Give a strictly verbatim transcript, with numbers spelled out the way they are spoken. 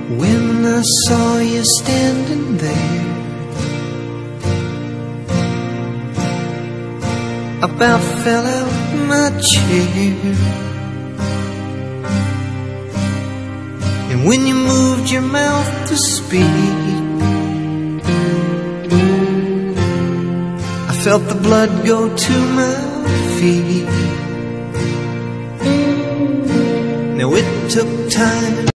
When I saw you standing there, I about fell out my chair. And when you moved your mouth to speak, I felt the blood go to my feet. Now it took time